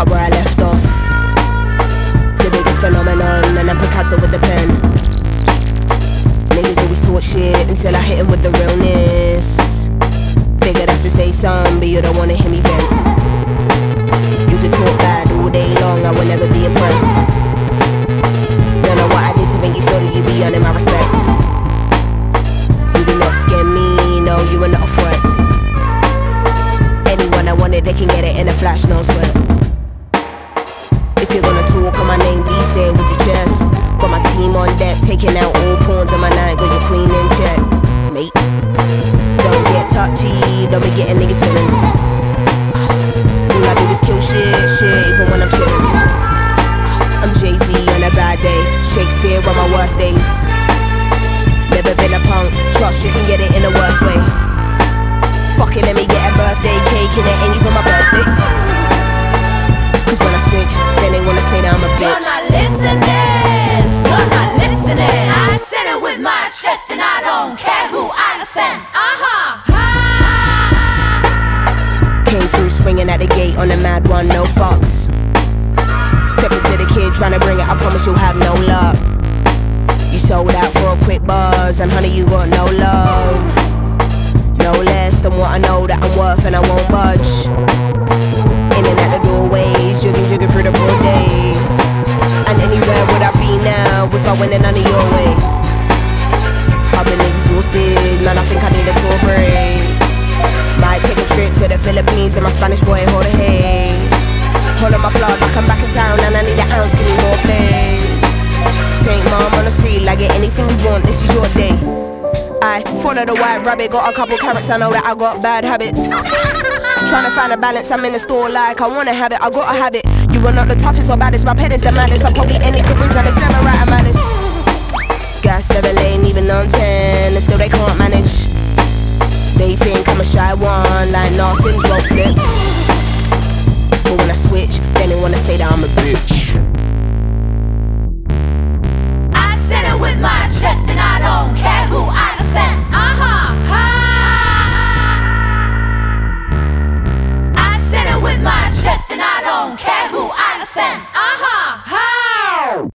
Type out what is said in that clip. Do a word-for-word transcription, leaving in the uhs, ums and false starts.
up where I left off. The biggest phenomenon, and I'm Picasso with the pen. Niggas always talk shit until I hit him with the realness. Figured I should say something, but you don't wanna hear me vent. You could talk bad all day long, I will never be impressed. Don't know what I did to make you feel that you be earning my respect. You do not scare me, no, you are not a threat. Anyone I want it, they can get it in a flash, no sweat. If you're gonna talk on my name, be say it with your chest. Got my team on deck, taking out all pawns on my night. Got your queen in check, mate. Don't get touchy, don't be getting nigga feelings. All I do is kill shit, shit, even when I'm chillin'. I'm Jay-Z on a bad day, Shakespeare on my worst days. Never been a punk, trust you can get it in the worst way. Fuck it, let me get a birthday cake and it ain't even my birthday. Cause when I switch, then they wanna say that I'm a bitch. You're not listening, you're not listening. I said it with my chest and I don't care who I offend. Uh-huh. Came through swinging at the gate on a mad one, no fucks. Stepping to the kid, trying to bring it, I promise you'll have no luck. You sold out for a quick buzz, and honey, you got no love. No less than what I know that I'm worth, and I won't budge. In and out the doorways, jigging, jigging through the broad day. And anywhere would I be now if I went in none of your way? I've been exhausted, man, I think I need a tour break. Might take a trip to the Philippines and my Spanish boy Jorge. Hold on my plug like I'm back in town and I need an ounce, give me more flames. Take mom on the street, like get anything you want, this is your day. I follow the white rabbit, got a couple carrots, I know that I got bad habits. Trying to find a balance, I'm in the store like I wanna have it, I gotta have it. You are not the toughest or baddest, my pet is the maddest. I'm probably any careers and it's never right at malice. Gas never lane, even on ten, and still they can't manage. They think I'm a shy one, like nah, Sims won't flip. But when I switch, then they wanna say that I'm a bitch.